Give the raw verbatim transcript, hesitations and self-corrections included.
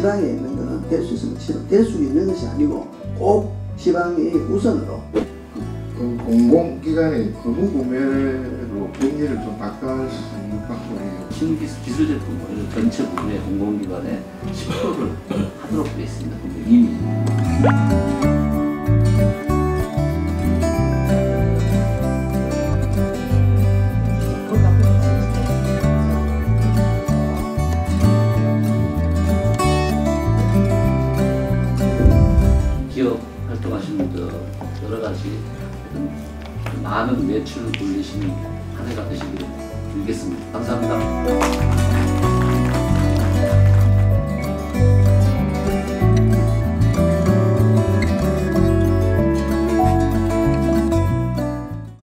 지방에 있는 거는 될 수 있으면 지방, 될 수 있는 것이 아니고 꼭 지방이 우선으로. 그 공공기관의 거부 구매로 법리를 좀 바꿔 수 있는 방법이에요. 신기술 기술 제품을 전체 구매 공공기관에 십 퍼센트를 하도록 되어 있습니다. 근데 이미 기업 활동하시는 분들 여러 가지 많은 매출을 돌리시는 한 해가 되시기를 빌겠습니다. 감사합니다.